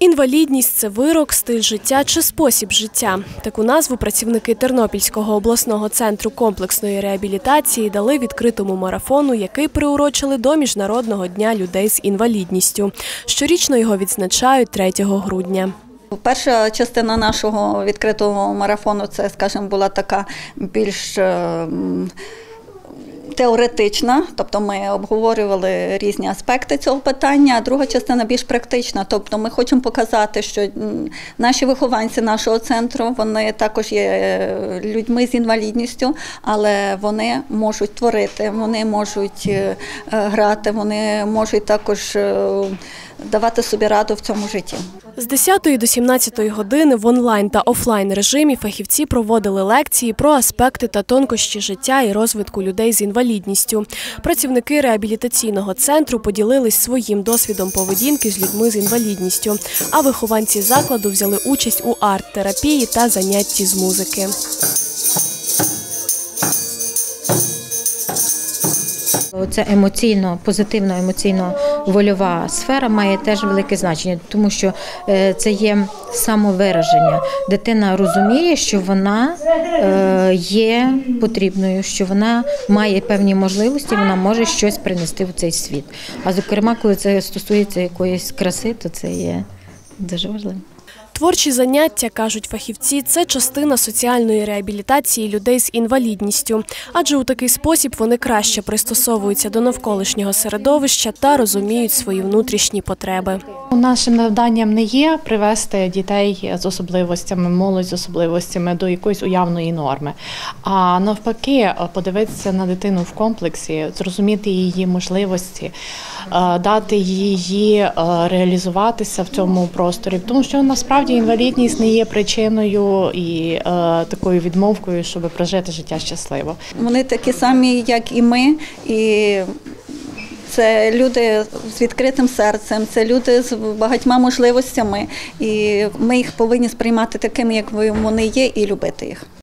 Інвалідність – це вирок, стиль життя чи спосіб життя. Таку назву працівники Тернопільського обласного центру комплексної реабілітації дали відкритому марафону, який приурочили до Міжнародного дня людей з інвалідністю. Щорічно його відзначають 3 грудня. Перша частина нашого відкритого марафону – це, скажімо, була така більш теоретична, тобто ми обговорювали різні аспекти цього питання, а друга частина більш практична, тобто ми хочемо показати, що наші вихованці нашого центру, вони також є людьми з інвалідністю, але вони можуть творити, вони можуть грати, вони можуть також давати собі раду в цьому житті. З 10 до 17 години в онлайн та офлайн режимі фахівці проводили лекції про аспекти та тонкощі життя і розвитку людей з інвалідністю. Працівники реабілітаційного центру поділились своїм досвідом поведінки з людьми з інвалідністю, а вихованці закладу взяли участь у арт-терапії та занятті з музики. Це позитивна емоційно-вольова сфера має теж велике значення, тому що це є самовираження. Дитина розуміє, що вона є потрібною, що вона має певні можливості, вона може щось принести в цей світ. А зокрема, коли це стосується якоїсь краси, то це є дуже важливо. Творчі заняття, кажуть фахівці, це частина соціальної реабілітації людей з інвалідністю, адже у такий спосіб вони краще пристосовуються до навколишнього середовища та розуміють свої внутрішні потреби. Нашим завданням не є привести дітей з особливостями, молодь з особливостями до якоїсь уявної норми, а навпаки подивитися на дитину в комплексі, зрозуміти її можливості, дати їй реалізуватися в цьому просторі, тому що насправді інвалідність не є причиною і такою відмовкою, щоб прожити життя щасливо. Вони такі самі, як і ми, і це люди з відкритим серцем, це люди з багатьма можливостями, і ми їх повинні сприймати такими, як вони є, і любити їх.